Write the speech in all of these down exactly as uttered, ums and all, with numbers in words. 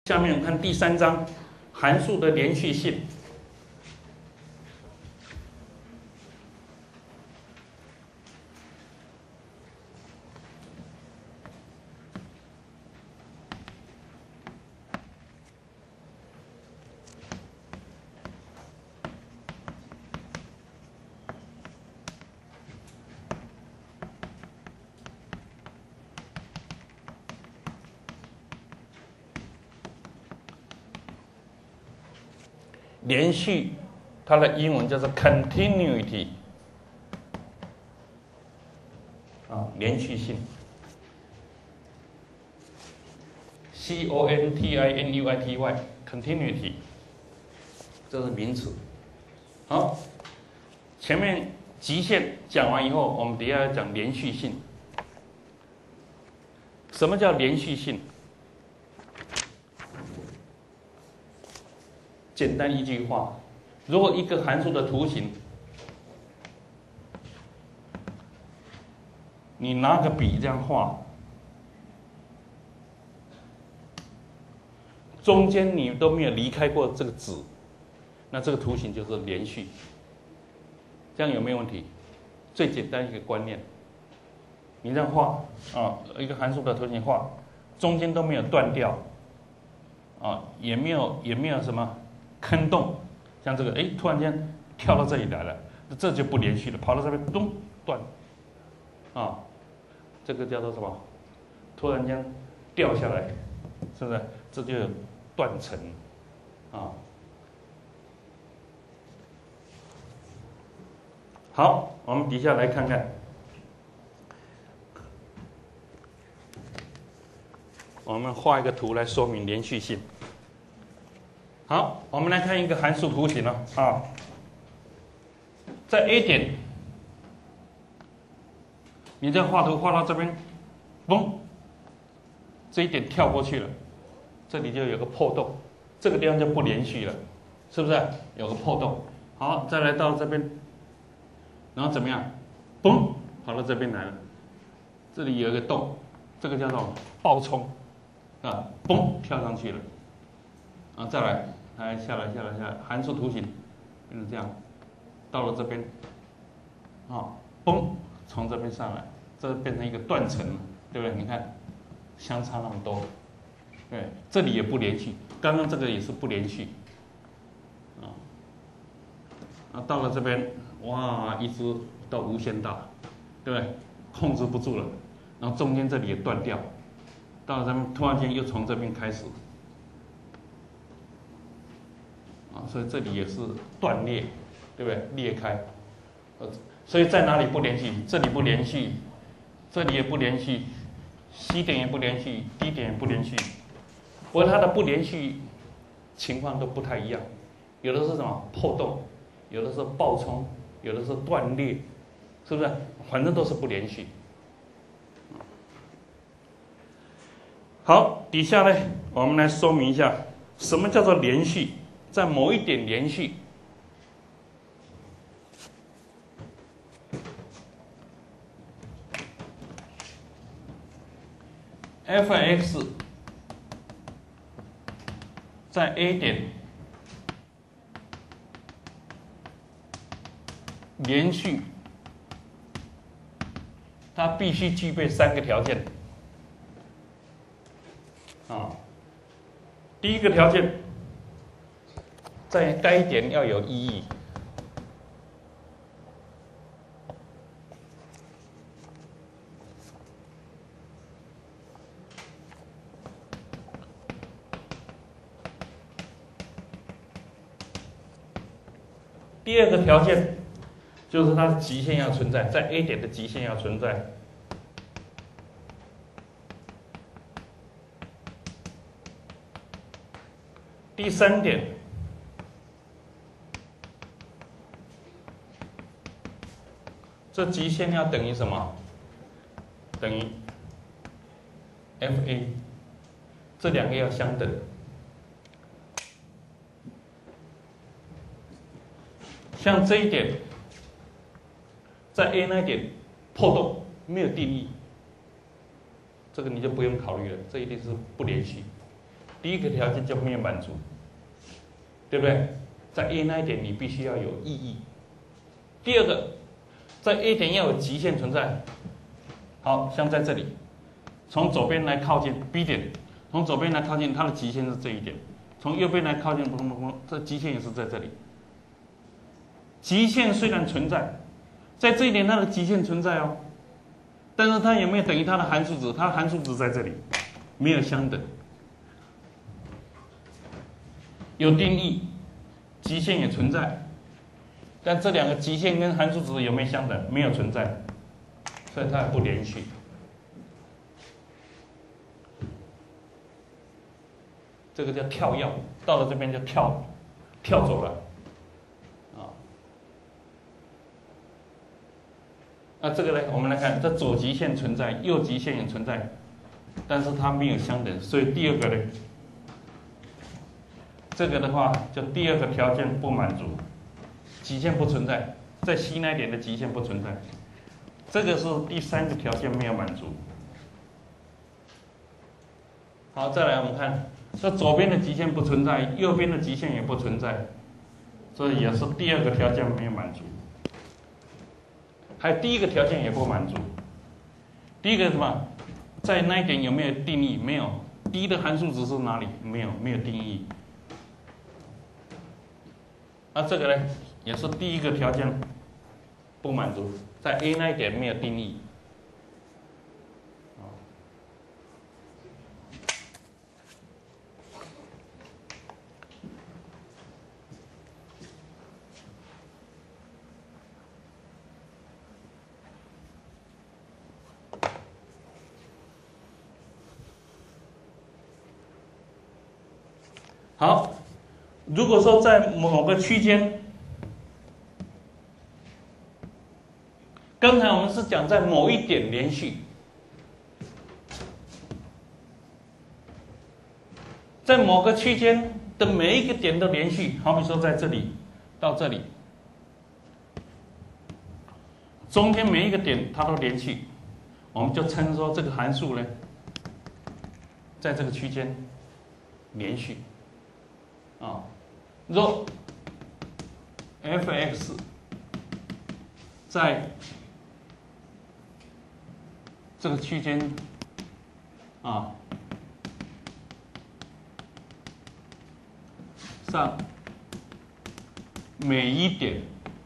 下面我们看第三章函数的连续性。连续，它的英文叫做 continuity， 啊，连续性 ，C O N T I N U I T Y，continuity， 这是名词。好，前面极限讲完以后，我们底下要讲连续性。什么叫连续性？简单一句话，如果一个函数的图形，你拿个笔这样画，中间你都没有离开过这个纸，那这个图形就是连续。这样有没有问题？最简单一个观念，你这样画啊，一个函数的图形画，中间都没有断掉，啊，也没有也没有什么坑洞，像这个，哎，突然间跳到这里来了，这就不连续了，跑到这边咚断，啊，这个叫做什么？突然间掉下来，是不是？这就有断层，啊。好，我们底下来看看，我们画一个图来说明连续性。好，我们来看一个函数图形了啊，在 A 点，你这画图画到这边，嘣，这一点跳过去了，这里就有个破洞，这个地方就不连续了，是不是？有个破洞。好，再来到这边，然后怎么样？嘣，跑到这边来了，这里有一个洞，这个叫做爆冲，啊，嘣，跳上去了，啊，再来。来下来下来下来，函数图形变成这样，到了这边，啊，嘣，从这边上来，这变成一个断层了，对不对？你看，相差那么多，对，这里也不连续，刚刚这个也是不连续，啊，啊，到了这边，哇，一直到无限大，对不对？控制不住了，然后中间这里也断掉，到了这边突然间又从这边开始。啊，所以这里也是断裂，对不对？裂开，呃，所以在哪里不连续？这里不连续，这里也不连续 ，C 点也不连续 ，D 点也不连续。不过它的不连续情况都不太一样，有的是什么破洞，有的是爆冲，有的是断裂，是不是？反正都是不连续。好，底下呢，我们来说明一下什么叫做连续。在某一点连续， f x 在 A 点连续，它必须具备三个条件。啊，第一个条件，在该点要有意义。第二个条件就是它的极限要存在，在 A 点的极限要存在。第三点，这极限要等于什么？等于 F A， 这两个要相等。像这一点，在 A 那一点破洞没有定义，这个你就不用考虑了，这一定是不连续。 第一个条件就没有满足，对不对？在 A 那一点你必须要有意义。第二个，在 A 点要有极限存在。好像在这里，从左边来靠近 B 点，从左边来靠近，它的极限是这一点；从右边来靠近，砰砰砰，这极限也是在这里。极限虽然存在，在这一点它的极限存在哦，但是它有没有等于它的函数值？它的函数值在这里，没有相等。有定义，极限也存在，但这两个极限跟函数值有没有相等？没有存在，所以它也不连续。这个叫跳跃，到了这边就跳，跳走了，啊。那这个呢？我们来看，这左极限存在，右极限也存在，但是它没有相等，所以第二个呢，这个的话就第二个条件不满足，极限不存在，在 C 那点的极限不存在，这个是第三个条件没有满足。好，再来我们看，这左边的极限不存在，右边的极限也不存在，所以也是第二个条件没有满足。还有第一个条件也不满足。第一个是什么？在那一点有没有定义？没有。D 的函数值是哪里？没有，没有定义。那这个呢，也是第一个条件不满足，在 A 那一点没有定义。好，如果说在某个区间，刚才我们是讲在某一点连续，在某个区间的每一个点都连续，好比说在这里到这里，中间每一个点它都连续，我们就称说这个函数呢，在这个区间连续。啊，若 f(x) 在这个区间啊上每一点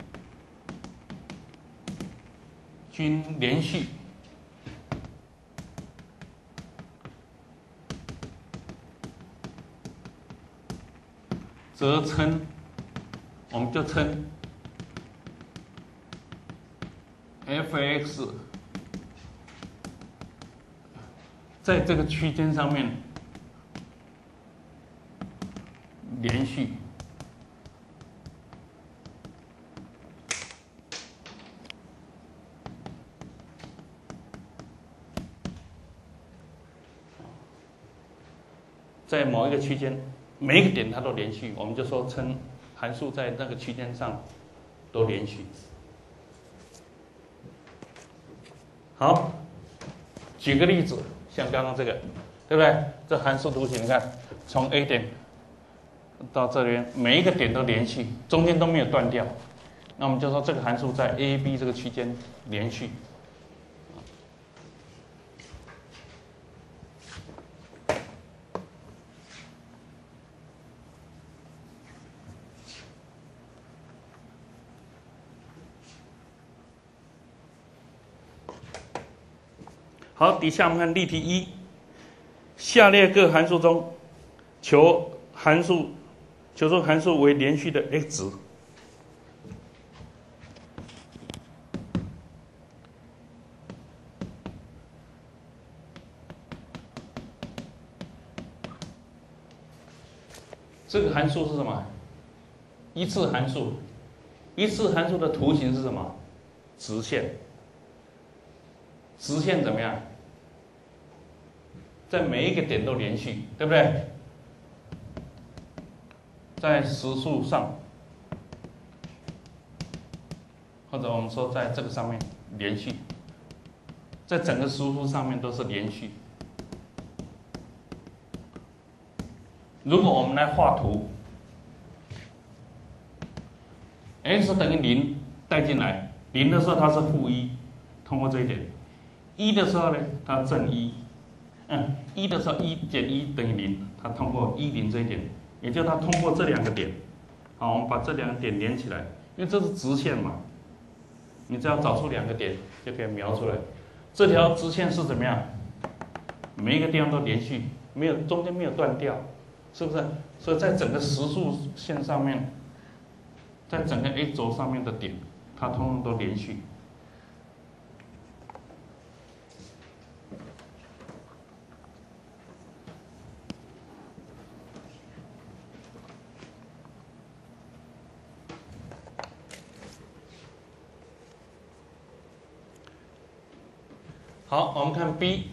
均连续，则称，我们就称 f(x) 在这个区间上面连续。在某一个区间，每一个点它都连续，我们就说称函数在那个区间上都连续。好，举个例子，像刚刚这个，对不对？这函数图形，你看，从 A 点到这边，每一个点都连续，中间都没有断掉。那我们就说这个函数在 A、B 这个区间连续。好，底下我们看例题一，下列各函数中，求函数，求出函数为连续的 x 值。这个函数是什么？一次函数，一次函数的图形是什么？直线。直线怎么样？在每一个点都连续，对不对？在实数上，或者我们说在这个上面连续，在整个实数上面都是连续。 如果我们来画图 ，x 等于零带进来，零的时候它是负一，通过这一点；一的时候呢，它正一。嗯，一的时候一减一等于零，它通过一零这一点，也就是它通过这两个点。好，我们把这两个点连起来，因为这是直线嘛，你只要找出两个点就可以描出来。这条直线是怎么样？每一个地方都连续，没有中间没有断掉，是不是？所以在整个时速线上面，在整个 x 轴上面的点，它通通都连续。好，我们看 B。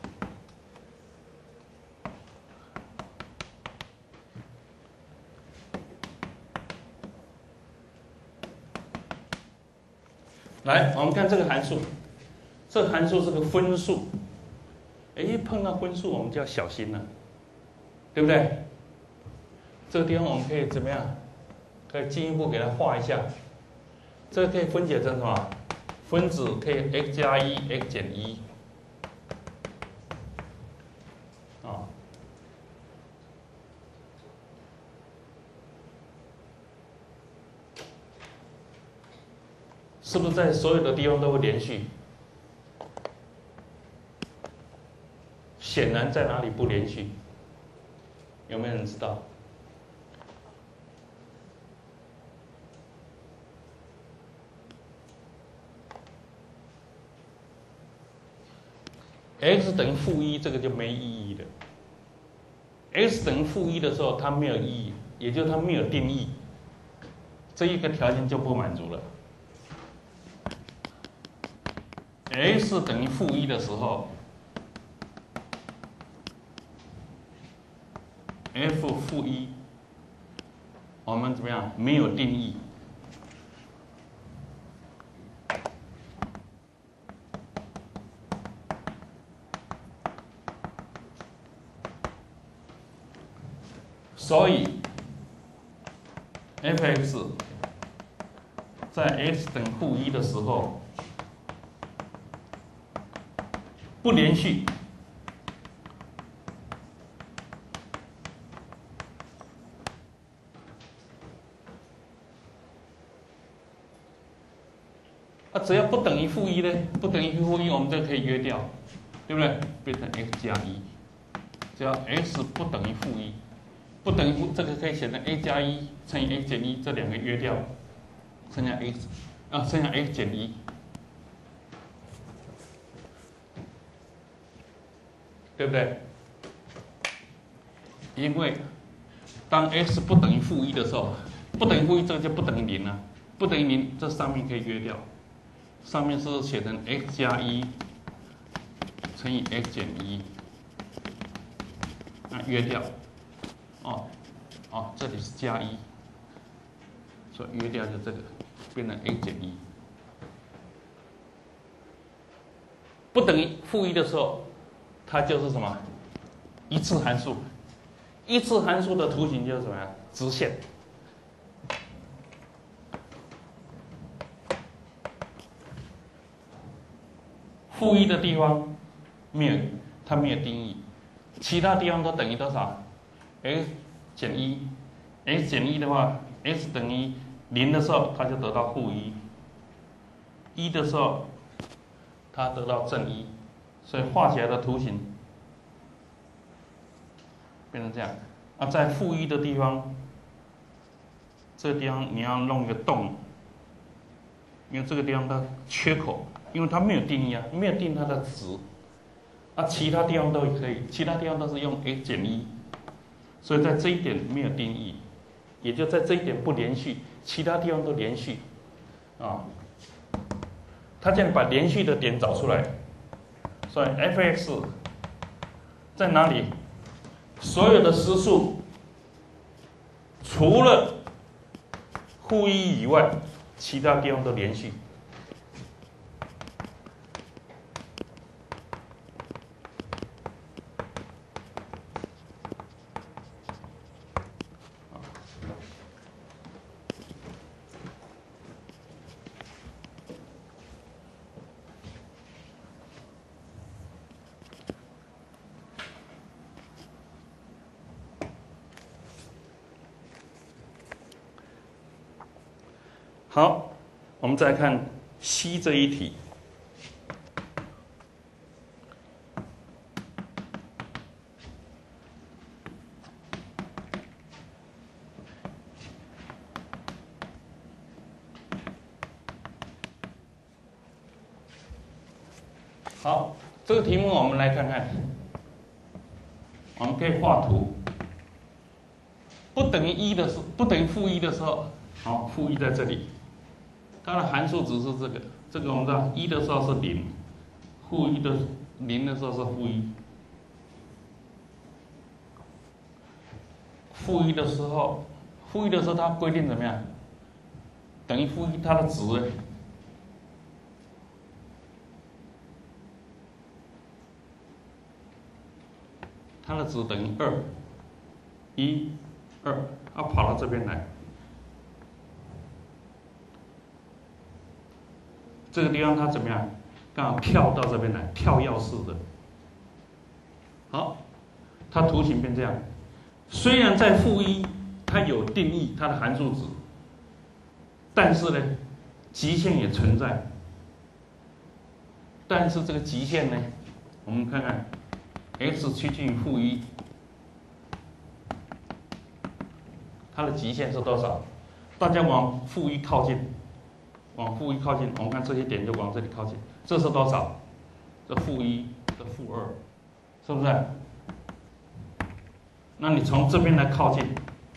来，我们看这个函数，这个函数是个分数，哎，碰到分数我们就要小心了，对不对？这个地方我们可以怎么样？可以进一步给它画一下，这个可以分解成什么？分子可以 x 加一 x 减一。啊，是不是在所有的地方都会连续？显然在哪里不连续？有没有人知道？ x 等于负一，这个就没意义了。x 等于负一的时候，它没有意义，也就是它没有定义，这一个条件就不满足了。x 等于负一的时候 ，f 负一，我们怎么样？没有定义。 所以 f(x) 在 x 等于负一的时候不连续，啊，只要不等于负一呢，不等于负一，我们就可以约掉，对不对？变成 x 加一，只要 x 不等于负一。 不等于负，这个可以写成 a 加一乘以 x 减一，这两个约掉，剩下 x 啊，剩下 x 减一，对不对？因为当 x 不等于负一的时候，不等于负一，这个就不等于零了，不等于零，这上面可以约掉，上面是写成 x 加一乘以 x 减一，啊，约掉。 哦，哦，这里是加一，所以约掉就这个，变成 x 减一。不等于负一的时候，它就是什么？一次函数。一次函数的图形就是什么呀？直线。负一的地方没有，它没有定义，其他地方都等于多少？ x 减一 ，x 减一的话 ，x 等于零的时候，它就得到负一；一的时候，它得到正一，所以画起来的图形变成这样。啊，在负一的地方，这个地方你要弄一个洞，因为这个地方它缺口，因为它没有定义啊，没有定它的值。啊，其他地方都可以，其他地方都是用 x 减一。 所以在这一点没有定义，也就在这一点不连续，其他地方都连续，啊，他这样把连续的点找出来，所以 f(x) 在哪里？所有的实数除了负一以外，其他地方都连续。 好，我们再看 C 这一题。好，这个题目我们来看看，我们可以画图。不等于一的时，不等于负一的时候，好，负一在这里，它的函数值是这个，这个我们知道，一的时候是零，负一的零的时候是负一，负一的时候，负一的时候它规定怎么样？等于负一，它的值呢？它的值等于二，一，二，要跑到这边来。这个地方它怎么样？刚好跳到这边来，跳跃式的。好，它图形变这样。虽然在负一，它有定义它的函数值，但是呢，极限也存在。但是这个极限呢，我们看看。x 趋近于负一，它的极限是多少？大家往负一靠近，往负一靠近，我们看这些点就往这里靠近，这是多少？这负一，这负二，是不是？那你从这边来靠近，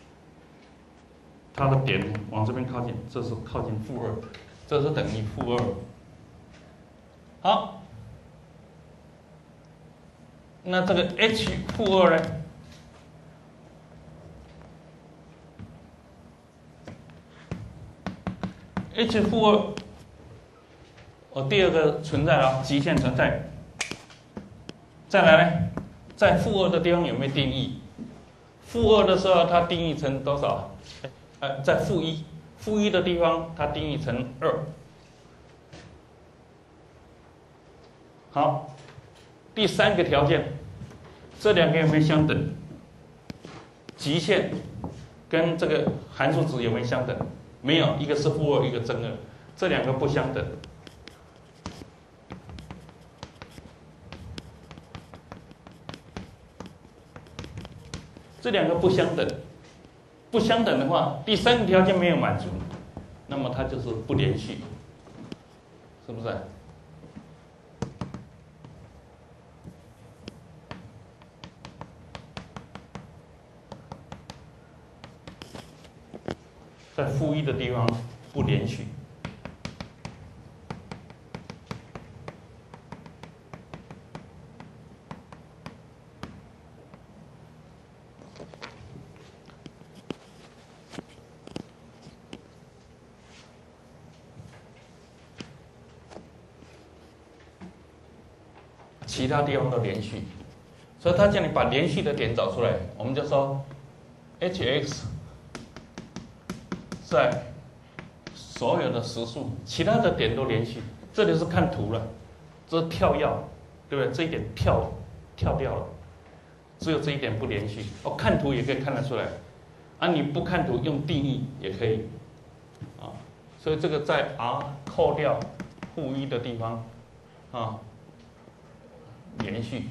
它的点往这边靠近，这是靠近负二，这是等于负二。好。那这个 h 负二呢 ？h 负二，哦，第二个存在了，极限存在。再来呢，在负二的地方有没有定义？负二的时候，它定义成多少？呃，在负一，负一的地方它定义成二。好。第三个条件，这两个有没有相等？极限跟这个函数值有没有相等？没有，一个是负二，一个正二，这两个不相等。这两个不相等，不相等的话，第三个条件没有满足，那么它就是不连续，是不是？在负一的地方不连续。其他地方都连续，所以他叫你把连续的点找出来，我们就说 h x 在所有的实数，其他的点都连续。这里是看图了，这是跳跃，对不对？这一点跳跳掉了，只有这一点不连续。哦，看图也可以看得出来，啊，你不看图用定义也可以，啊，所以这个在 r 扣掉负一的地方，啊，连续。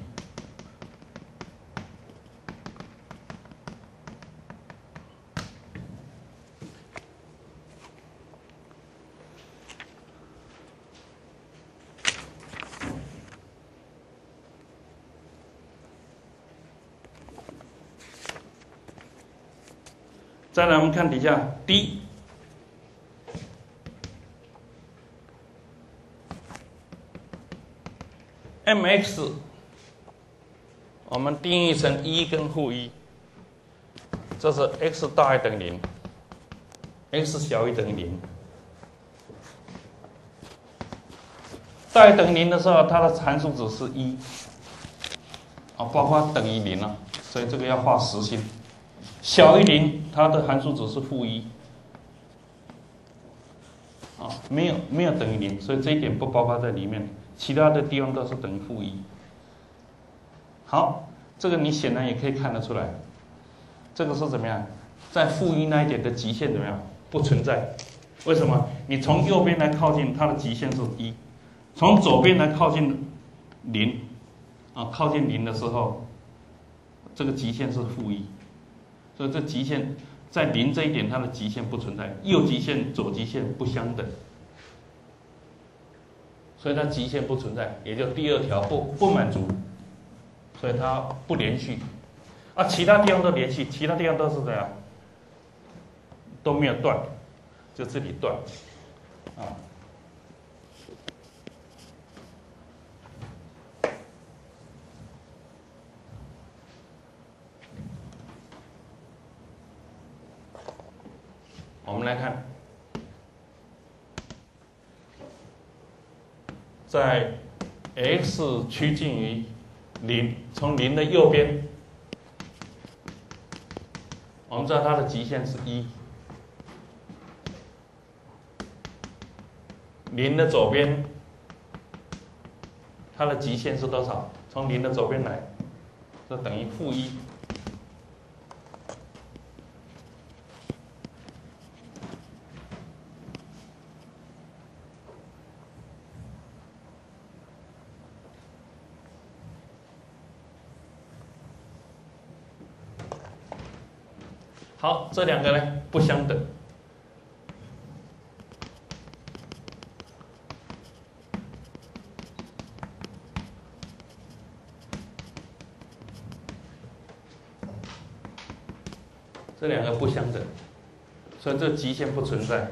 再来，我们看底下 D， mx， 我们定义成一跟负一，这是 x 大于等于零 ，x 小于等于零。大于等于零的时候，它的函数值是一，啊，包括等于零了，所以这个要画实心。小于零，它的函数值是负一，啊，没有没有等于零，所以这一点不包括在里面，其他的地方都是等于负一。好，这个你显然也可以看得出来，这个是怎么样？在负一那一点的极限怎么样？不存在， 为什么？你从右边来靠近，它的极限是一；从左边来靠近零，啊，靠近零的时候，这个极限是负一。所以这极限在零这一点，它的极限不存在，右极限、左极限不相等，所以它极限不存在，也就第二条不不满足，所以它不连续。啊，其他地方都连续，其他地方都是这样，都没有断。就这里断，啊，我们来看，在 x 趋近于零，从零的右边，我们知道它的极限是一。零的左边，它的极限是多少？从零的左边来，这等于负一。好，这两个呢不相等。这两个不相等，所以这极限不存在。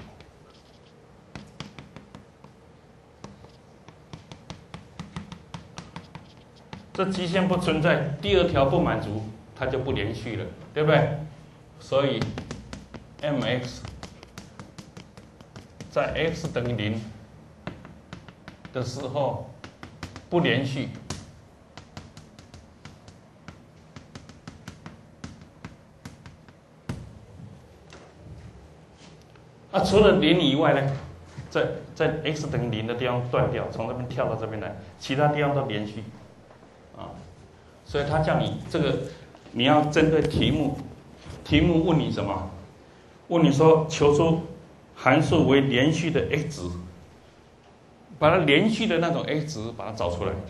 这极限不存在，第二条不满足，它就不连续了，对不对？所以 mx 在 x 等于零的时候不连续。啊，除了零以外呢，在在 x 等于零的地方断掉，从这边跳到这边来，其他地方都连续，啊，所以他叫你这个，你要针对题目，题目问你什么？问你说求出函数为连续的 x 值，把它连续的那种 x 值把它找出来。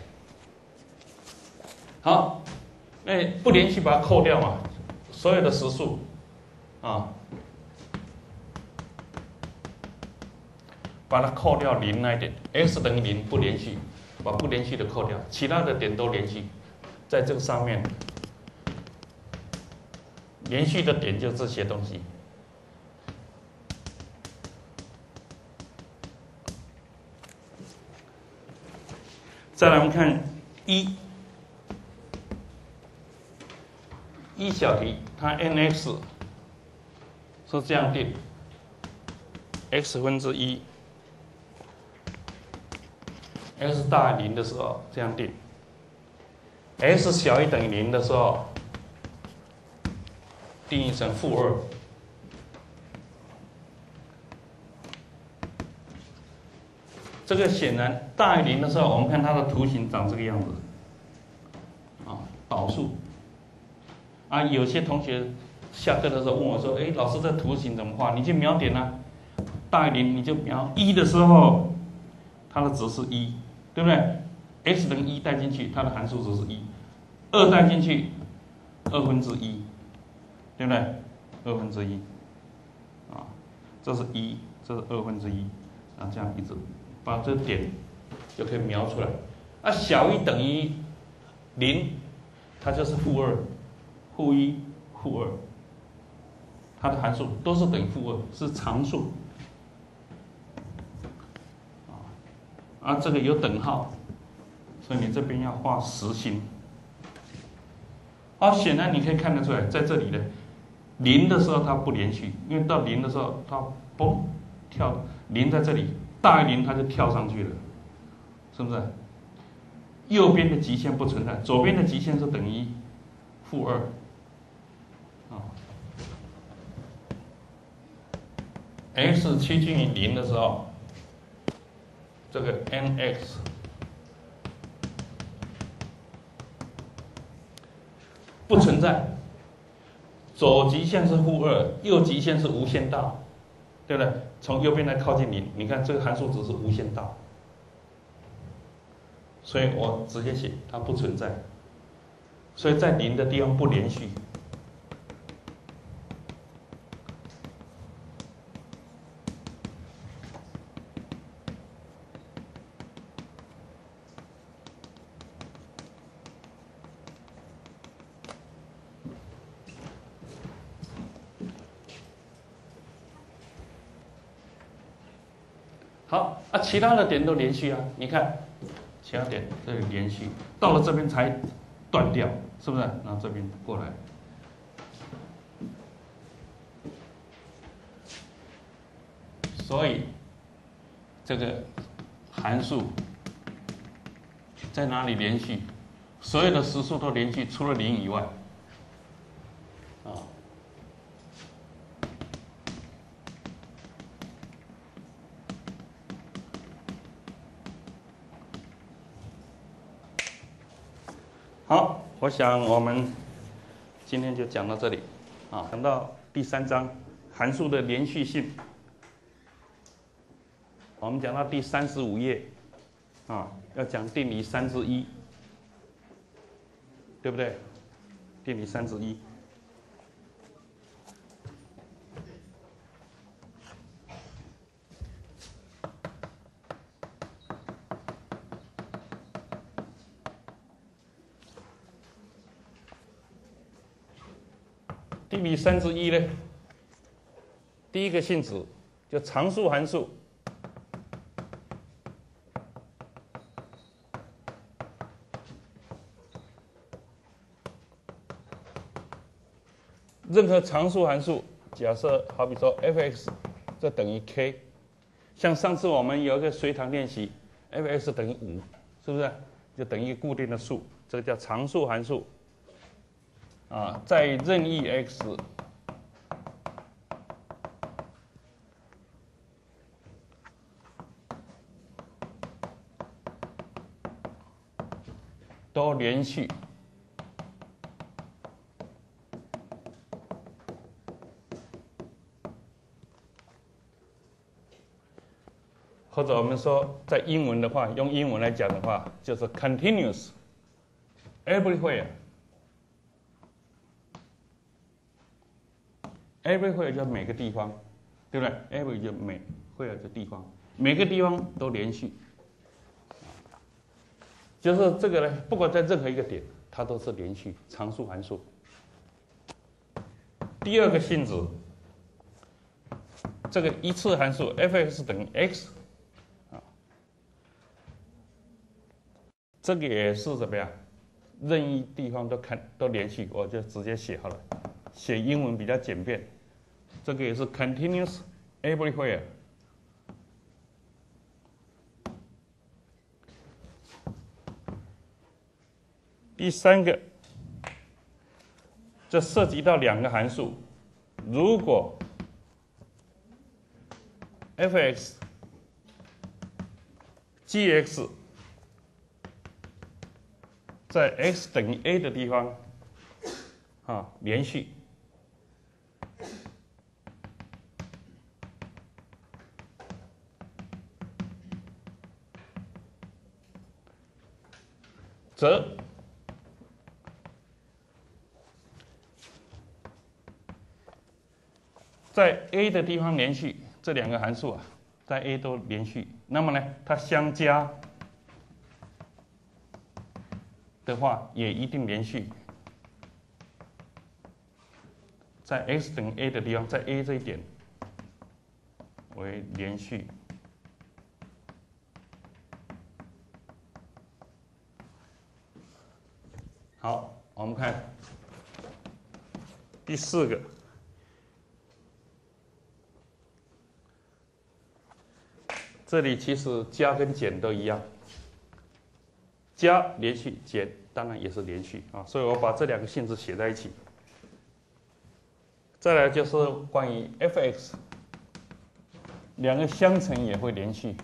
好，那不连续把它扣掉嘛，所有的实数，啊。把它扣掉零那一点 ，x 等于零不连续，把不连续的扣掉，其他的点都连续，在这个上面，连续的点就这些东西。再来我们看一，一小题，它 n(x) 是这样定 ，x 分之一。x 大于零的时候这样定 ，x 小于等于零的时候定义成负二。这个显然大于零的时候，我们看它的图形长这个样子，啊，导数。啊，有些同学下课的时候问我说：“哎，老师这图形怎么画？”你就描点啊，大于零你就描一的时候，它的值是一。对不对 ？x 等于一带进去，它的函数值是一；二带进去，二分之一，对不对？二分之一，啊，这是一，这是二分之一，啊，这样一直把这点就可以描出来。啊，小于等于零，它就是负二，负一，负二，它的函数都是等于负二，是常数。啊，这个有等号，所以你这边要画实心。好，显然你可以看得出来，在这里呢，零的时候它不连续，因为到零的时候它嘣跳，零在这里大于零它就跳上去了，是不是？右边的极限不存在，左边的极限是等于负二，啊 ，x 趋近于零的时候。这个 n(x) 不存在，左极限是负二，右极限是无限大， 对不对？从右边来靠近零，你看这个函数值是无限大，所以我直接写它不存在。所以在零的地方不连续。好啊，其他的点都连续啊，你看，其他点这里连续，到了这边才断掉，是不是？然后这边过来，所以这个函数在哪里连续？所有的实数都连续，除了零以外，啊。好，我想我们今天就讲到这里啊。讲到第三章函数的连续性，我们讲到第三十五页啊，要讲定理三之一，对不对？定理三之一。定理三之一呢，第一个性质就常数函数，任何常数函数，假设好比说 f(x) 这等于 k， 像上次我们有一个随堂练习 ，f(x) 等于五，是不是？就等于一个固定的数，这个叫常数函数。啊，在任意 x 都连续，或者我们说在英文的话，用英文来讲的话，就是 continuous everywhere。everywhere 就每个地方，对不对 ？every 就每 where 的地方，每个地方都连续，就是这个呢，不管在任何一个点，它都是连续常数函数。第二个性质，这个一次函数 f(x) 等于 x， 啊，这个也是怎么样？任意地方都看都连续，我就直接写好了，写英文比较简便。这个也是 continuous everywhere。第三个，这涉及到两个函数，如果 f(x) g(x) 在 x 等于 a 的地方，啊，连续。则在 a 的地方连续，这两个函数啊，在 a 都连续，那么呢，它相加的话也一定连续。在 x 等于 a 的地方，在 a 这一点为连续。好，我们看第四个，这里其实加跟减都一样，加连续，减当然也是连续啊，所以我把这两个性质写在一起。再来就是关于 f(x) 两个相乘也会连续。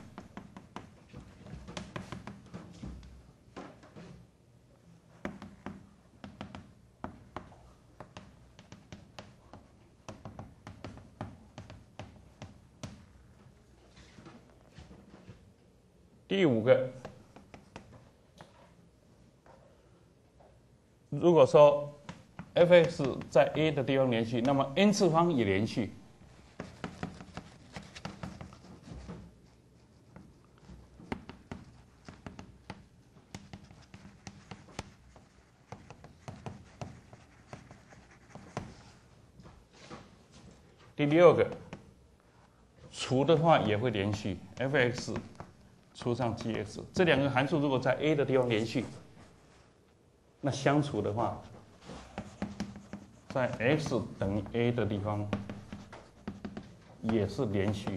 第五个，如果说 f(x) 在 a 的地方连续，那么 n 次方也连续。第六个，除的话也会连续 ，f(x) 除上 g(x) 这两个函数如果在 a 的地方连续，那相除的话，在 x 等于 a 的地方也是连续。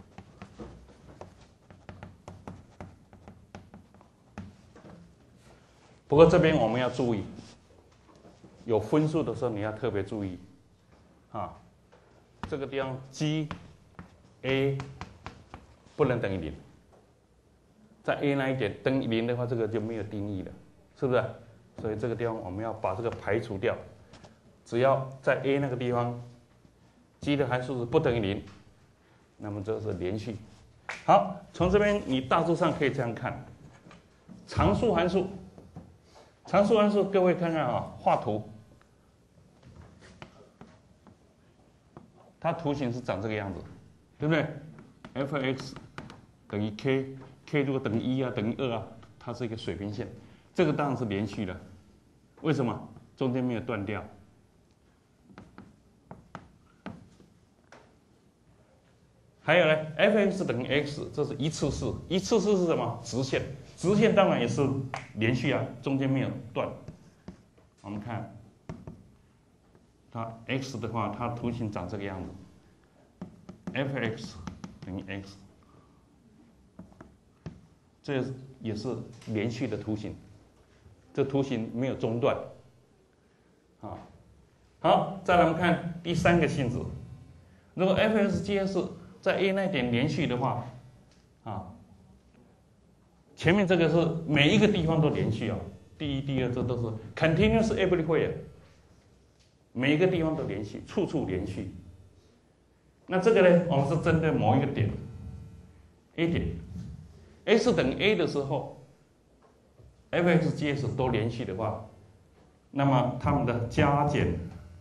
不过这边我们要注意，有分数的时候你要特别注意，啊。这个地方 g a 不能等于零，在 a 那一点等于零的话，这个就没有定义了，是不是？所以这个地方我们要把这个排除掉。只要在 a 那个地方 ，g 的函数是不等于零，那么这是连续。好，从这边你大致上可以这样看，常数函数，常数函数，各位看看啊，画图。它图形是长这个样子，对不对 ？f(x) 等于 k，k 如果等于一啊，等于二啊，它是一个水平线，这个当然是连续的。为什么？中间没有断掉。还有呢 ，f(x) 等于 x， 这是一次式，一次式是什么？直线，直线当然也是连续啊，中间没有断。我们看。它 x 的话，它图形长这个样子 ，f(x) 等于 x， 这也是连续的图形，这图形没有中断，啊，好，再来我们看第三个性质，如果 f(x) g(x) 在 a 那点连续的话，啊，前面这个是每一个地方都连续啊，第一、第二这都是 continuous everywhere。每一个地方都连续，处处连续。那这个呢，我们是针对某一个点 ，A 点 ，x 等于 a 的时候 ，f(x) g(x) 都连续的话，那么它们的加减、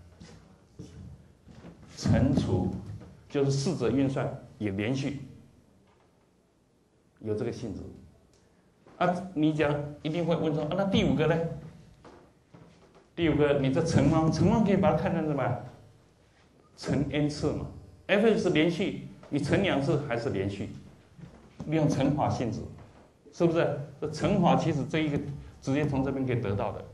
乘除，就是四则运算也连续，有这个性质。啊，你讲一定会问说，啊，那第五个呢？第五个，你这乘方，乘方可以把它看成什么？乘 n 次嘛 ，f(x) 连续，你乘两次还是连续，利用乘法性质，是不是？这乘法其实这一个直接从这边可以得到的，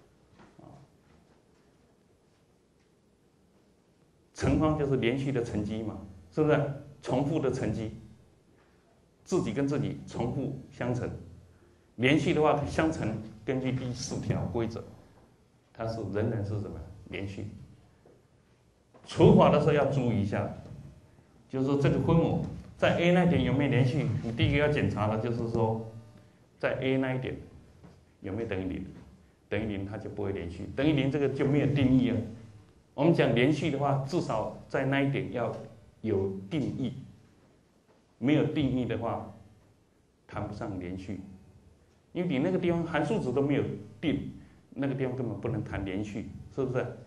乘方就是连续的乘积嘛，是不是？重复的乘积，自己跟自己重复相乘，连续的话相乘，根据第四条规则。它是仍然是什么连续？除法的时候要注意一下，就是说这个分母在 a 那点有没有连续？你第一个要检查的就是说，在 a 那一点有没有等于零？等于零它就不会连续，等于零这个就没有定义了。我们讲连续的话，至少在那一点要有定义，没有定义的话，谈不上连续，因为你那个地方函数值都没有定。那个地方根本不能谈连续，是不是？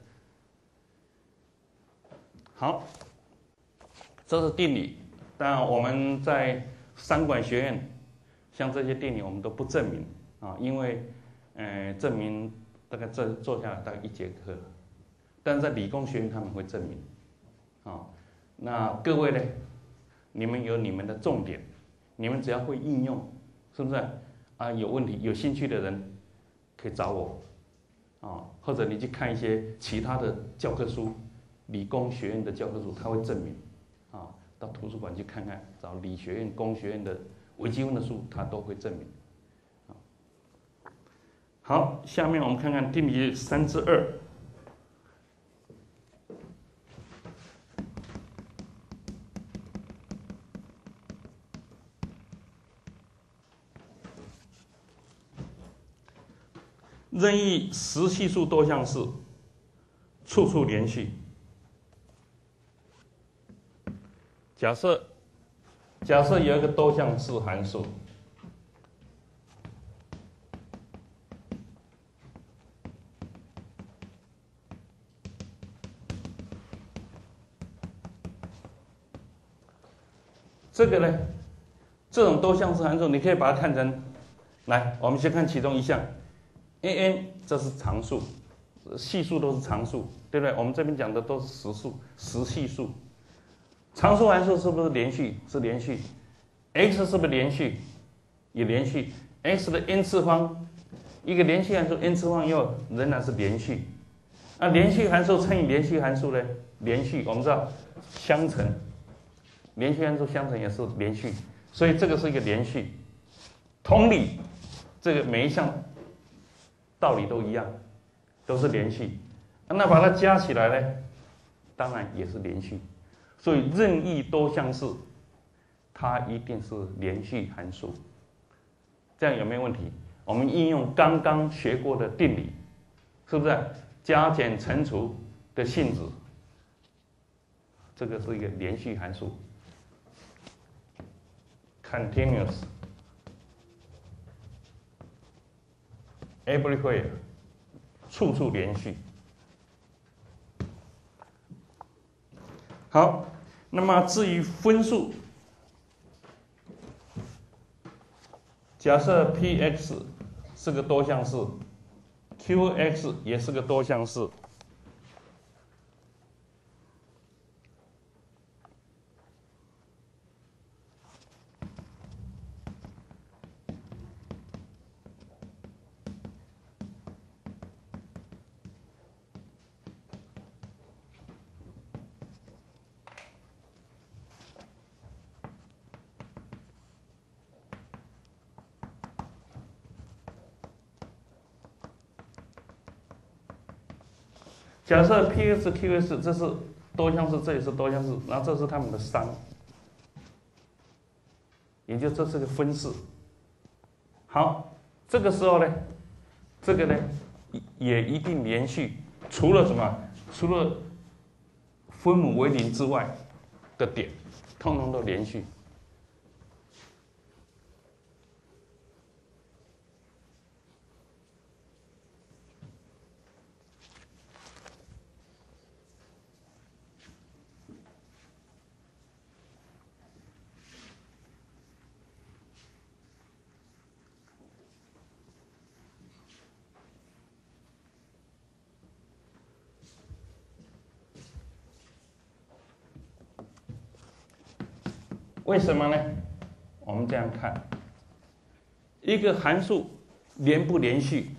好，这是定理。当然，我们在商管学院，像这些定理我们都不证明啊，因为，呃，证明大概这做下来大概一节课，但是在理工学院他们会证明，啊，那各位呢，你们有你们的重点，你们只要会应用，是不是？啊，有问题有兴趣的人可以找我。啊，或者你去看一些其他的教科书，理工学院的教科书，它会证明。啊，到图书馆去看看，找理学院、工学院的微积分的书，它都会证明。啊，好，下面我们看看定理三之二。任意实系数多项式，处处连续。假设假设有一个多项式函数这个呢，这种多项式函数，你可以把它看成，来，我们先看其中一项 ，a n 这是常数，系数都是常数，对不对？我们这边讲的都是实数、实系数。常数函数是不是连续？是连续。x 是不是连续？也连续。x 的 n 次方，一个连续函数 n 次方又仍然是连续。那连续函数乘以连续函数呢？连续，我们知道相乘，连续函数相乘也是连续，所以这个是一个连续。同理，这个每一项道理都一样，都是连续。那把它加起来呢，当然也是连续。所以任意多项式，它一定是连续函数。这样有没有问题？我们应用刚刚学过的定理，是不是？加减乘除的性质，这个是一个连续函数 ，continuous everywhere， 处处连续。好，那么至于分数，假设 P x 是个多项式 ，Q x 也是个多项式。假设 P x Q x 这是多项式，这也是多项式，然后这是它们的商，也就这是个分式。好，这个时候呢，这个呢也一定连续，除了什么？除了分母为零之外的点，通通都连续。为什么呢？我们这样看，一个函数连不连续，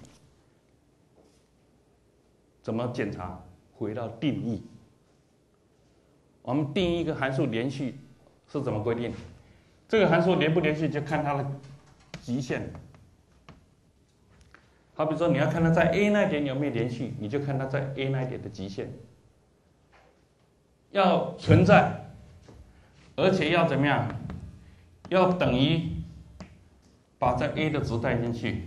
怎么检查？回到定义。我们定义一个函数连续是怎么规定？这个函数连不连续，就看它的极限。好比说，你要看它在 A 那点有没有连续，你就看它在 A 那点的极限。要存在。而且要怎么样？要等于把这 a 的值带进去，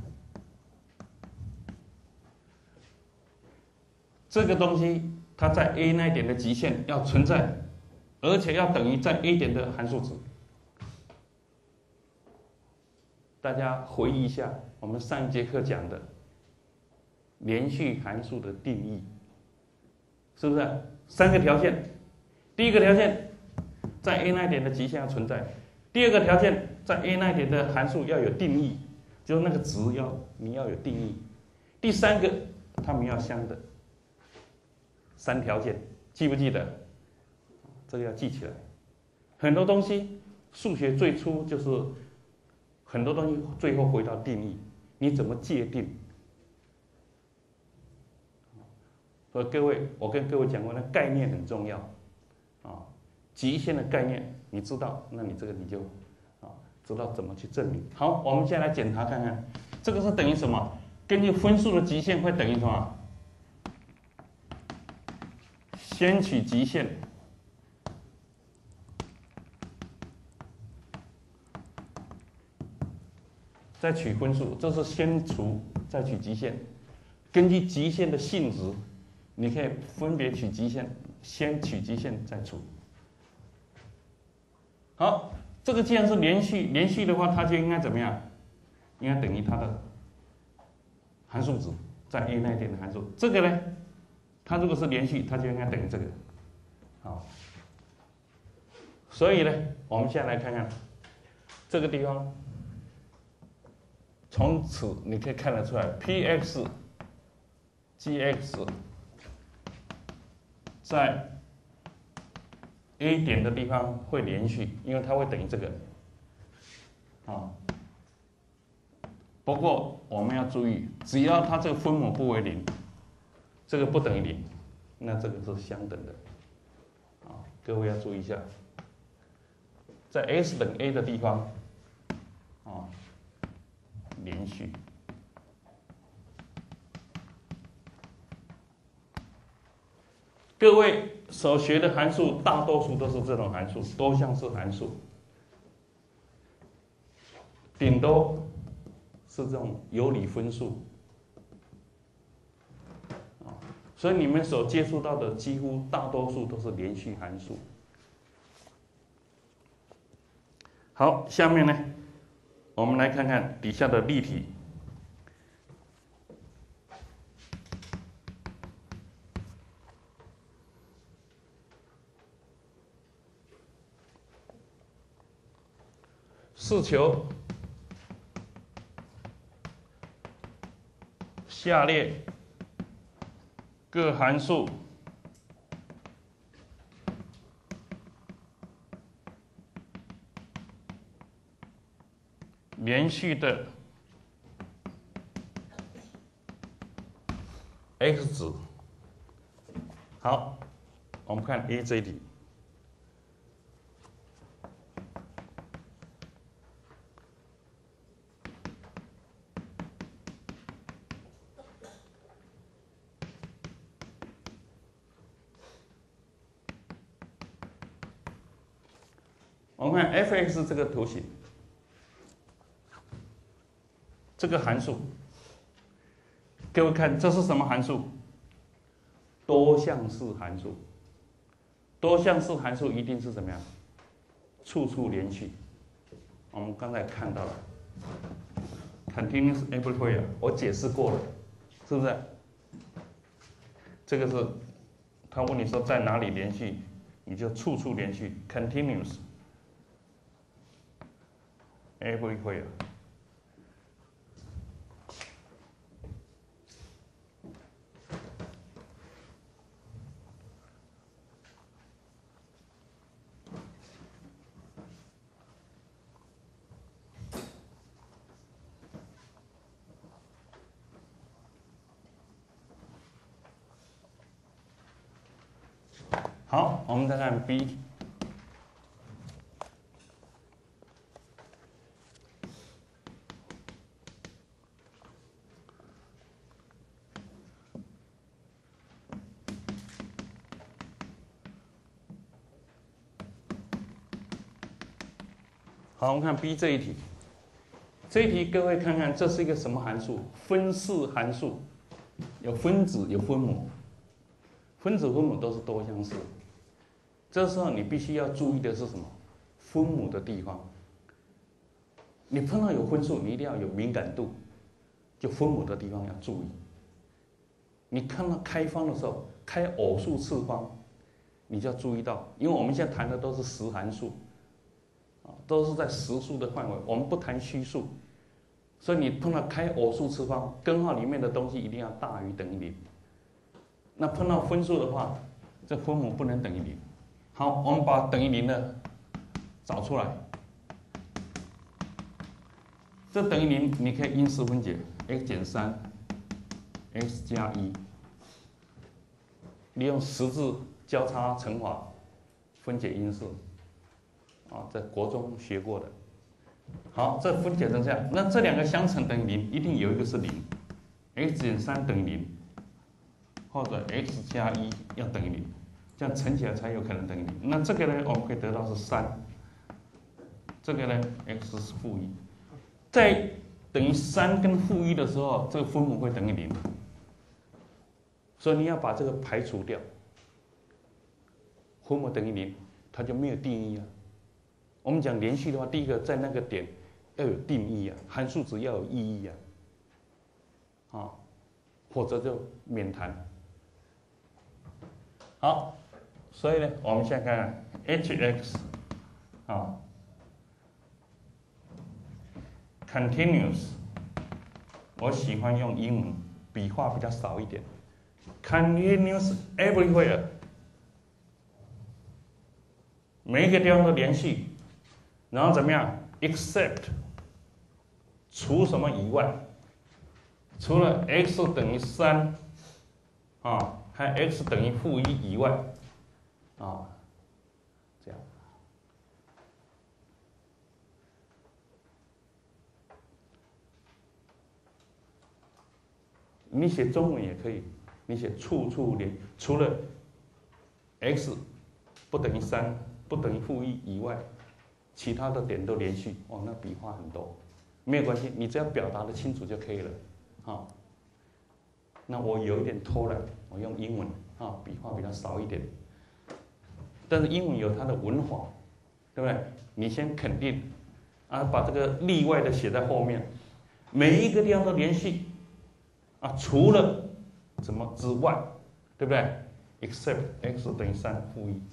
这个东西它在 a 那一点的极限要存在，而且要等于在 a 点的函数值。大家回忆一下我们上一节课讲的连续函数的定义，是不是？三个条件，第一个条件。在 a 那点的极限要存在。第二个条件，在 a 那点的函数要有定义，就是那个值要你要有定义。第三个，它们要相等。三条件，记不记得？这个要记起来。很多东西，数学最初就是很多东西最后回到定义，你怎么界定？所以各位，我跟各位讲过，那概念很重要啊。极限的概念你知道，那你这个你就啊知道怎么去证明。好，我们现在来检查看看，这个是等于什么？根据分数的极限会等于什么？先取极限，再取分数，这是先除再取极限。根据极限的性质，你可以分别取极限，先取极限再除。好，这个既然是连续，连续的话，它就应该怎么样？应该等于它的函数值，在 a 那一点的函数。这个呢，它如果是连续，它就应该等于这个。好， 所以呢，我们现在来看看这个地方，从此你可以看得出来 ，P X、G X 在 A 点的地方会连续，因为它会等于这个，啊。不过我们要注意，只要它这个分母不为零，这个不等于零，那这个是相等的，啊，各位要注意一下，在 x 等 a 的地方，啊，连续。各位所学的函数，大多数都是这种函数，多项式函数，顶多是这种有理分数，啊，所以你们所接触到的几乎大多数都是连续函数。好，下面呢，我们来看看底下的例题。试求下列各函数连续的 x 值。好，我们看 A 这一题。我们看 f(x) 这个图形，这个函数，各位看这是什么函数？多项式函数。多项式函数一定是怎么样？处处连续。我们刚才看到了 ，continuous everywhere， 我解释过了，是不是？这个是他问你说在哪里连续，你就处处连续 ，continuous。everywhere。好，我们再看 B。好，我们看 B 这一题。这一题各位看看，这是一个什么函数？分式函数，有分子有分母，分子分母都是多项式。这时候你必须要注意的是什么？分母的地方。你碰到有分数，你一定要有敏感度，就分母的地方要注意。你看到开方的时候，开偶数次方，你就要注意到，因为我们现在谈的都是实函数。都是在实数的范围，我们不谈虚数，所以你碰到开偶数次方，根号里面的东西一定要大于等于零。那碰到分数的话，这分母不能等于零。好，我们把等于零的找出来。这等于零，你可以因式分解 ，x 减三 ，x 加一，利用十字交叉乘法分解因式。啊，在国中学过的。好，这分解成这样，那这两个相乘等于零，一定有一个是零 ，x 减三等于零，或者 x 加一要等于零，这样乘起来才有可能等于零。那这个呢，我们可以得到是三，这个呢 x 是负一，在等于三跟负一的时候，这个分母会等于零，所以你要把这个排除掉，分母等于零，它就没有定义啊。我们讲连续的话，第一个在那个点要有定义啊，函数值要有意义啊，啊，否则就免谈。好，所以呢，我们现在看看 h x 啊 ，continuous， 我喜欢用英文，笔画比较少一点。continuous everywhere， 每一个地方都连续，然后怎么样 ？except， 除什么以外？除了 x 等于三，啊，还有 x 等于负一以外，啊，这样。你写中文也可以，你写处处连，除了 x 不等于三、不等于负一以外，其他的点都连续。哦，那笔画很多，没有关系，你只要表达的清楚就可以了。啊，那我有一点偷懒，我用英文啊，笔画比较少一点。但是英文有它的文法，对不对？你先肯定啊，把这个例外的写在后面，每一个地方都连续啊，除了什么之外，对不对 ？except x 等于三负一。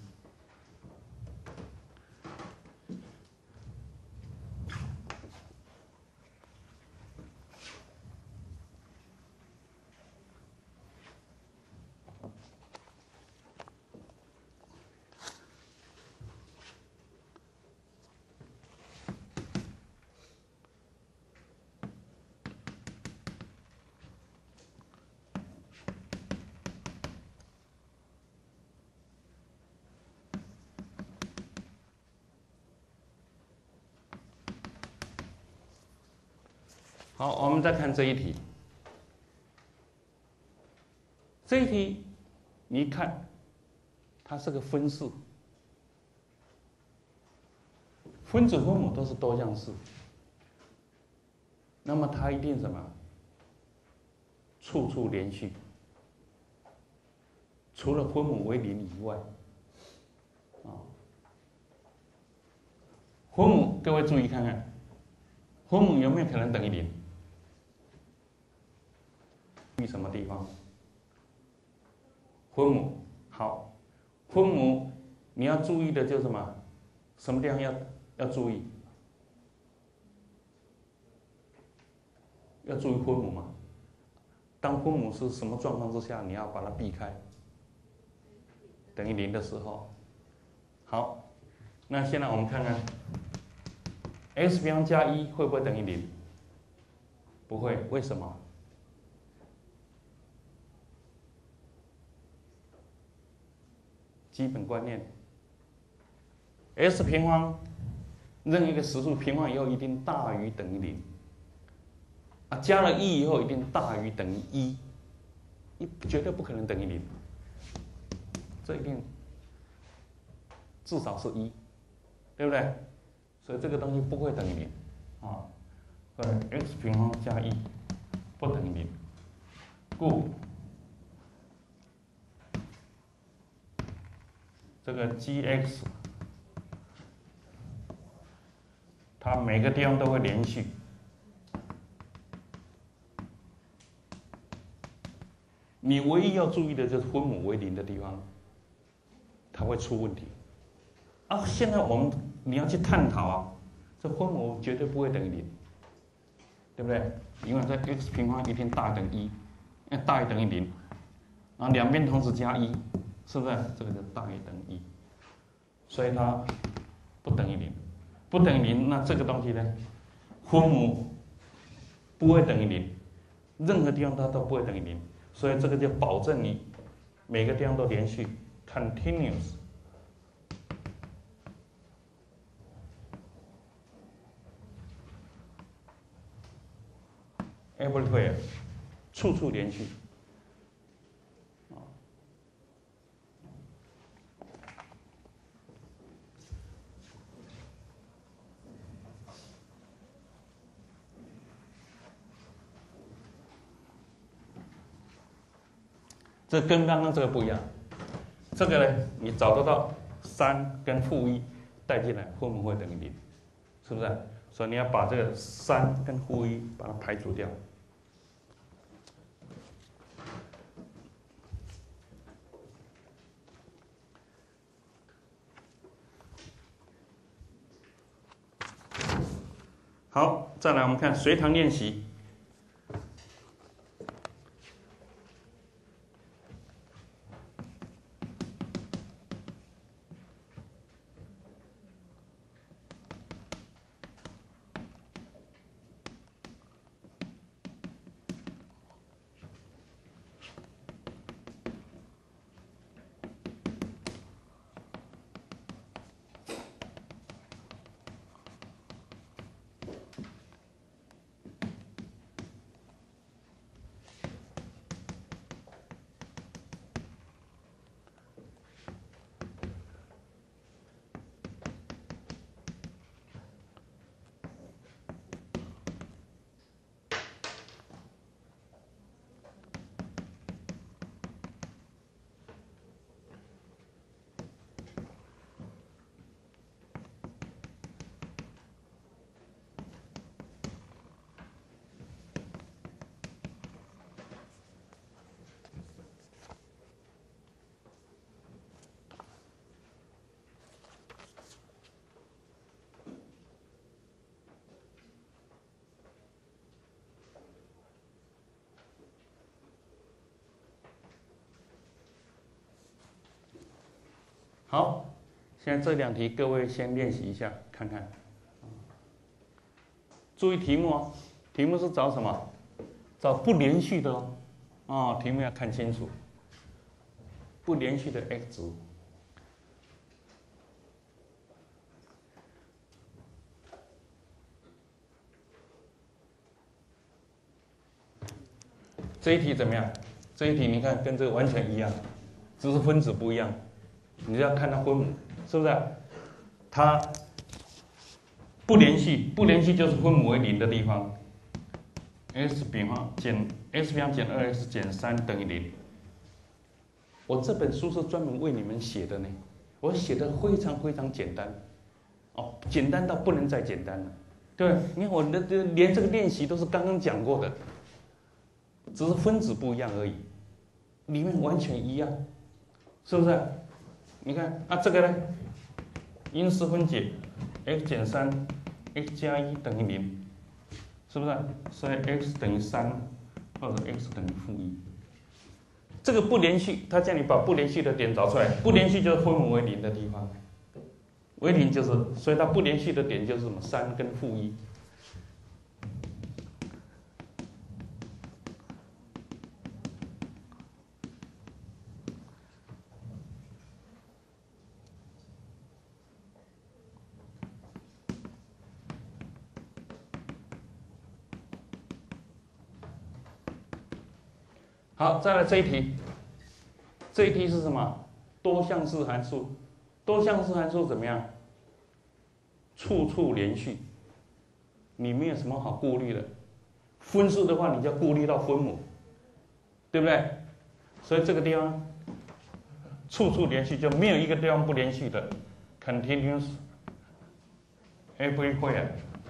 好，我们再看这一题。这一题，你一看，它是个分式，分子分母都是多项式，那么它一定什么？处处连续，除了分母为零以外，啊，分母各位注意看看，分母有没有可能等于零？注意什么地方？分母好，分母你要注意的就是什么？什么地方要要注意？要注意分母嘛？当分母是什么状况之下，你要把它避开？等于零的时候。好，那现在我们看看 x 平方加一会不会等于零？不会，为什么？基本观念 ，x 平方任意一个实数平方以后一定大于等于零，啊，加了一以后一定大于等于一，一绝对不可能等于零，这一定至少是一，对不对？所以这个东西不会等于零，啊，所以 x 平方加一不等于零，故这个 g(x) 它每个地方都会连续，你唯一要注意的就是分母为零的地方，它会出问题。啊，现在我们你要去探讨啊，这分母绝对不会等于零，对不对？因为这 x 平方一定大于等于一，大于等于零，然后两边同时加一，是不是？这个就大于等于一，所以它不等于零，不等于零，那这个东西呢，分母不会等于零，任何地方它都不会等于零，所以这个就保证你每个地方都连续 continuous。everywhere， 处处连续。这跟刚刚这个不一样，这个呢，你找得到三跟负一带进来，分母会等于零，是不是？所以你要把这个三跟负一把它排除掉。 好，再来我们看随堂练习。好，现在这两题各位先练习一下，看看。注意题目哦，题目是找什么？找不连续的哦。哦，题目要看清楚。不连续的 x 值。这一题怎么样？这一题你看跟这个完全一样，只是分子不一样。你要看它分母，是不是？它不连续，不连续就是分母为零的地方。x 平方减 x 平方减二 x 减三等于零。我这本书是专门为你们写的呢，我写的非常非常简单，哦，简单到不能再简单了。对，你看我的连这个练习都是刚刚讲过的，只是分子不一样而已，里面完全一样，是不是？你看啊，这个呢，因式分解 x 减三 x 加一等于零，是不是？所以 x 等于三或者 x 等于负一。这个不连续，他叫你把不连续的点找出来，不连续就是分母为零的地方，为零就是，所以它不连续的点就是什么？三跟负一。好，再来这一题。这一题是什么？多项式函数。多项式函数怎么样？处处连续，你没有什么好顾虑的。分数的话，你就要顾虑到分母，对不对？所以这个地方处处连续，就没有一个地方不连续的。Continuous everywhere，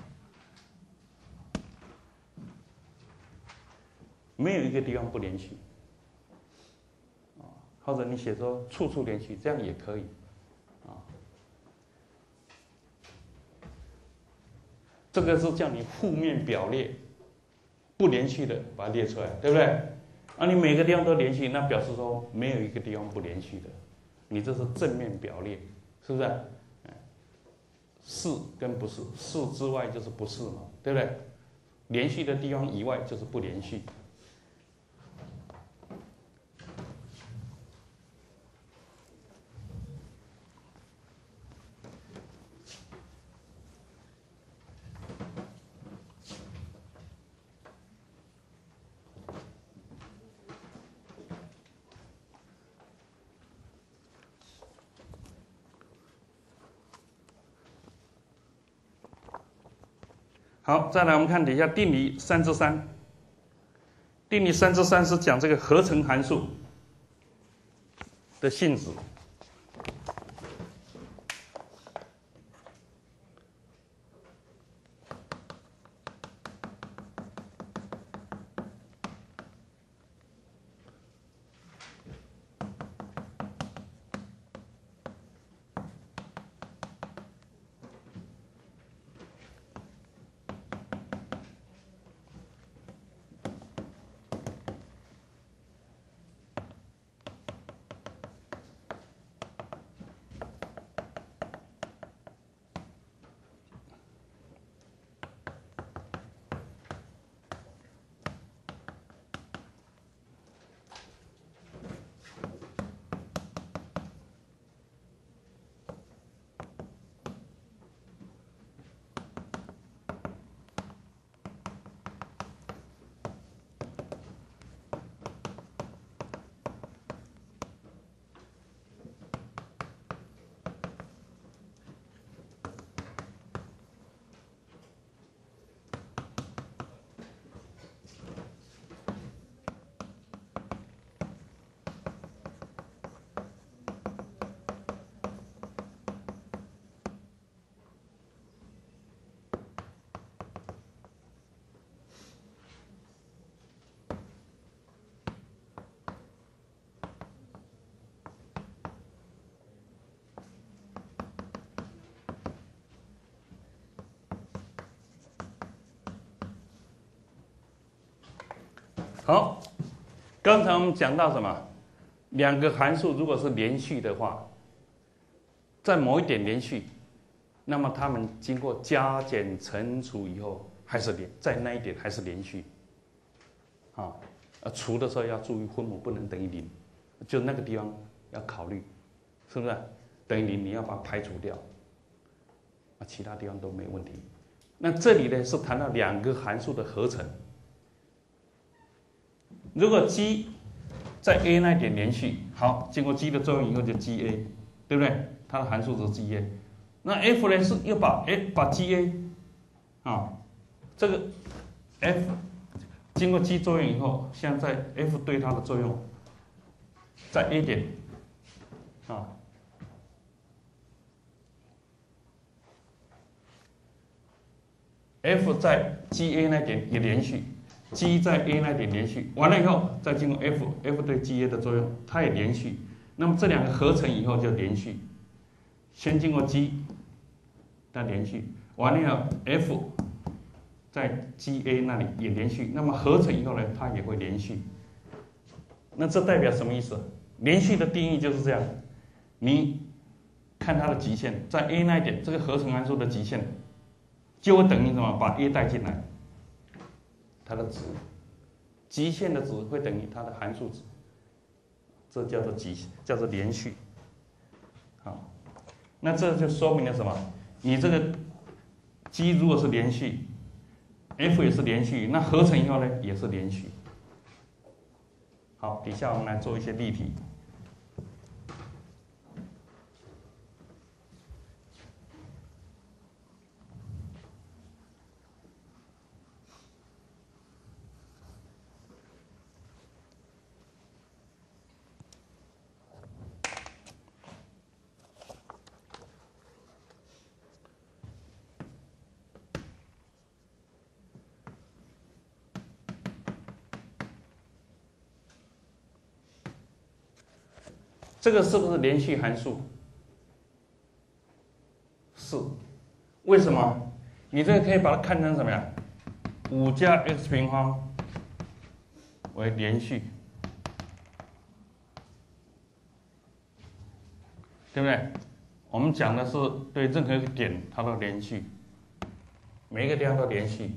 没有一个地方不连续。或者你写说处处连续，这样也可以，啊，这个是叫你负面表列不连续的，把它列出来，对不对？啊，你每个地方都连续，那表示说没有一个地方不连续的，你这是正面表列，是不是？是跟不是，是之外就是不是嘛，对不对？连续的地方以外就是不连续。好，再来我们看底下定理三之三。定理三之三是讲这个合成函数的性质。 好，刚才我们讲到什么？两个函数如果是连续的话，在某一点连续，那么它们经过加减乘除以后，还是连在那一点还是连续。啊，呃，除的时候要注意分母不能等于零，就那个地方要考虑，是不是？等于零，你要把它排除掉，啊，其他地方都没问题。那这里呢是谈到两个函数的合成。如果 g 在 a 那点连续，好，经过 g 的作用以后就 ga， 对不对？它的函数值 ga。那 f 呢是又把 f 把 ga 啊，这个 f 经过 g 作用以后，现在 f 对它的作用在 a 点啊。f 在 ga 那点也连续 ，g 在 a 那点连续，完了以后再经过 f，f 对 ga 的作用，它也连续。那么这两个合成以后就连续，先经过 g， 它连续，完了以后 f 在 ga 那里也连续，那么合成以后呢，它也会连续。那这代表什么意思？连续的定义就是这样，你看它的极限，在 a 那一点，这个合成函数的极限。就会等于什么？把 a 带进来，它的值，极限的值会等于它的函数值，这叫做极，叫做连续。好，那这就说明了什么？你这个 g 如果是连续 ，f 也是连续，那合成以后呢也是连续。好，底下我们来做一些例题。这个是不是连续函数？是。为什么？你这个可以把它看成什么呀？五加 x 平方为连续，对不对？我们讲的是对任何一个点它都连续，每一个地方都连续。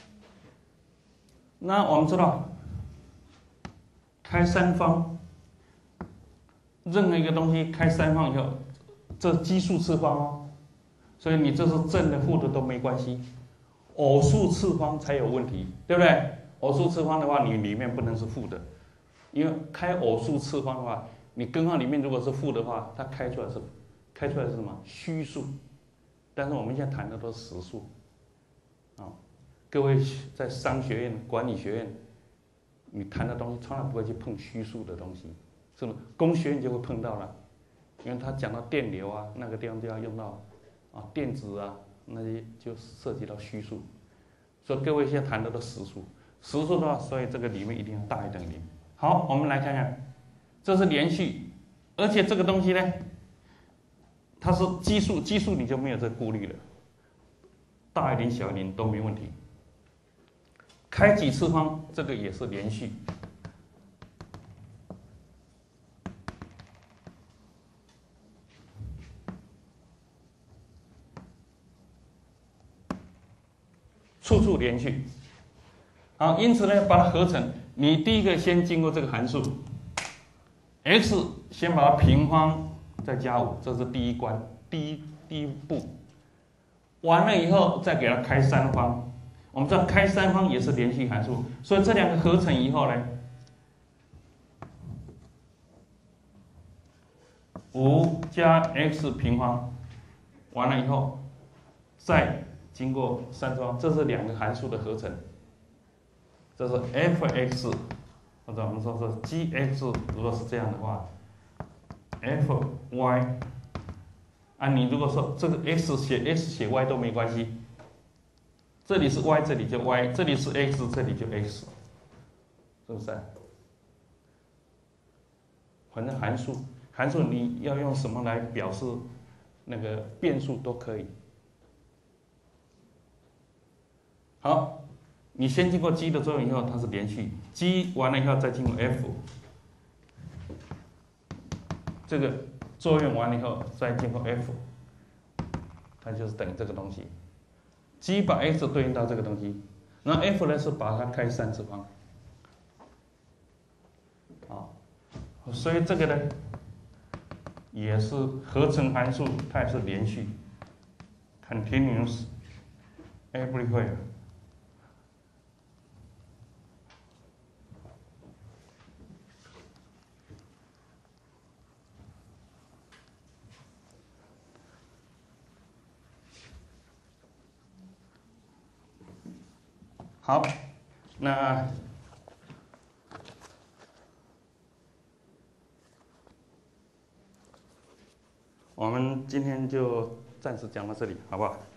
那我们知道，开三方。任何一个东西开三方以后，这奇数次方哦，所以你这是正的负的都没关系，偶数次方才有问题，对不对？偶数次方的话，你里面不能是负的，因为开偶数次方的话，你根号里面如果是负的话，它开出来是开出来是什么？虚数。但是我们现在谈的都是实数，啊，各位在商学院、管理学院，你谈的东西从来不会去碰虚数的东西。是不是？工学院就会碰到了，因为他讲到电流啊，那个地方就要用到啊电子啊，那些就涉及到虚数。所以各位现在谈的都实数，实数的话，所以这个里面一定要大于等于零。好，我们来看看，这是连续，而且这个东西呢，它是奇数，奇数你就没有这个顾虑了，大于零、小于零都没问题。开几次方，这个也是连续。处处连续，好，因此呢，把它合成。你第一个先经过这个函数 x， 先把它平方，再加五，这是第一关，第一第一步。完了以后，再给它开三方。我们知道开三方也是连续函数，所以这两个合成以后呢，五加 x 平方，完了以后，再经过三次方，这是两个函数的合成，这是 f(x) 或者我们说是 g(x)， 如果是这样的话 ，f(y) 啊，你如果说这个 x 写 x 写 y 都没关系，这里是 y， 这里就 y， 这里是 x， 这里就 x， 是不是？反正函数，函数你要用什么来表示那个变数都可以。好， 你先经过 G 的作用以后，它是连续 ，G 完了以后再经过 F， 这个作用完了以后再经过 F， 它就是等于这个东西。G 把 X 对应到这个东西，那 F 呢是把它开三次方。啊，所以这个呢也是合成函数，它也是连续 ，continuous everywhere。好，那我们今天就暂时讲到这里，好不好？